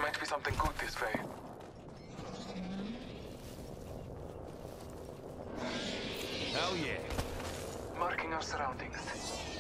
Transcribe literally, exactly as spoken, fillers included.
Might be something good this way. Hell yeah. Marking our surroundings.